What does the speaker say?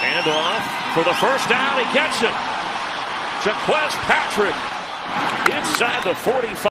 Handoff for the first down. He gets it. Jacques Patrick inside the 45.